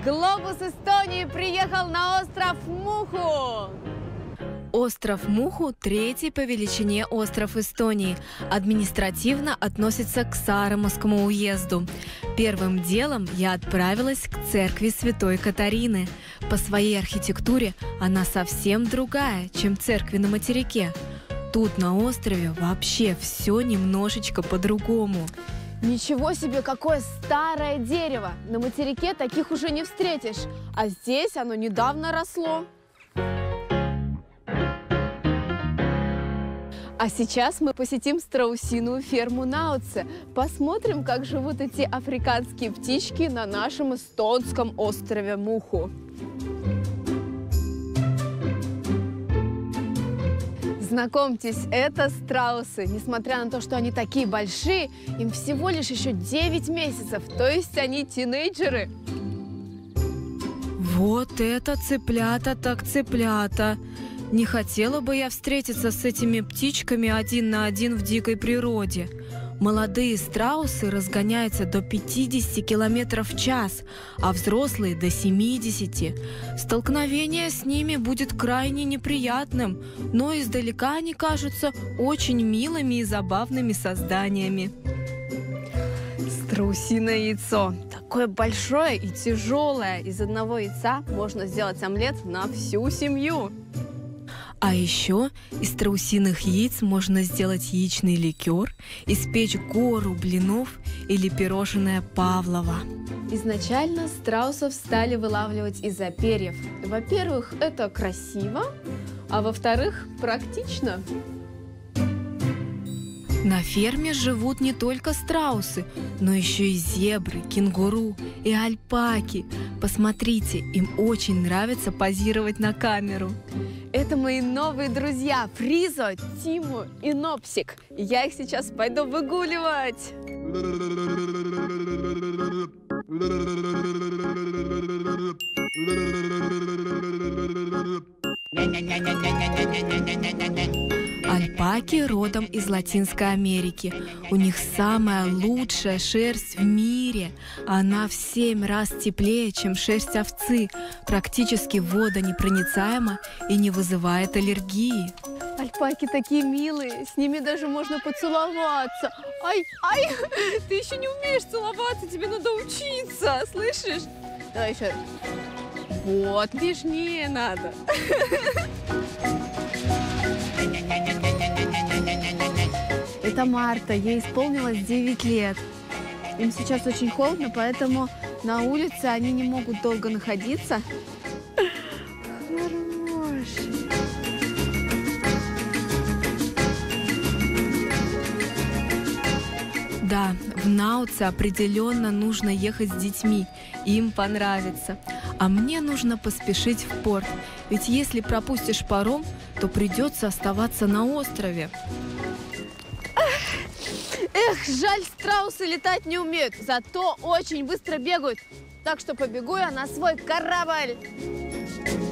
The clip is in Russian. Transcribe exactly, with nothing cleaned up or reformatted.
Глобус Эстонии приехал на остров Муху. Остров Муху – третий по величине остров Эстонии. Административно относится к Сааремскому уезду. Первым делом я отправилась к церкви Святой Катарины. По своей архитектуре она совсем другая, чем церкви на материке. Тут на острове вообще все немножечко по-другому. Ничего себе, какое старое дерево! На материке таких уже не встретишь, а здесь оно недавно росло. А сейчас мы посетим страусиную ферму Науце. Посмотрим, как живут эти африканские птички на нашем эстонском острове Муху. Знакомьтесь, это страусы. Несмотря на то, что они такие большие, им всего лишь еще девять месяцев, то есть они тинейджеры. Вот это цыплята так цыплята! Не хотела бы я встретиться с этими птичками один на один в дикой природе. Молодые страусы разгоняются до пятидесяти километров в час, а взрослые до семидесяти. Столкновение с ними будет крайне неприятным, но издалека они кажутся очень милыми и забавными созданиями. Страусиное яйцо. Такое большое и тяжелое. Из одного яйца можно сделать омлет на всю семью. А еще из страусиных яиц можно сделать яичный ликер, испечь гору блинов или пирожное Павлова. Изначально страусов стали вылавливать из-за перьев. Во-первых, это красиво, а во-вторых, практично. На ферме живут не только страусы, но еще и зебры, кенгуру и альпаки. Посмотрите, им очень нравится позировать на камеру. Это мои новые друзья Фризо, Тиму и Нопсик. Я их сейчас пойду выгуливать. Альпаки родом из Латинской Америки. У них самая лучшая шерсть в мире. Она в семь раз теплее, чем шерсть овцы. Практически водонепроницаема и не вызывает аллергии. Альпаки такие милые, с ними даже можно поцеловаться. Ай, ай, ты еще не умеешь целоваться, тебе надо учиться, слышишь? Давай еще. Вот, нежнее надо. Это Марта, ей исполнилось девять лет. Им сейчас очень холодно, поэтому на улице они не могут долго находиться. Хороший. Да, в Науце определенно нужно ехать с детьми, им понравится. А мне нужно поспешить в порт, ведь если пропустишь паром, то придется оставаться на острове. Эх, жаль, страусы летать не умеют, зато очень быстро бегают. Так что побегу я на свой корабль.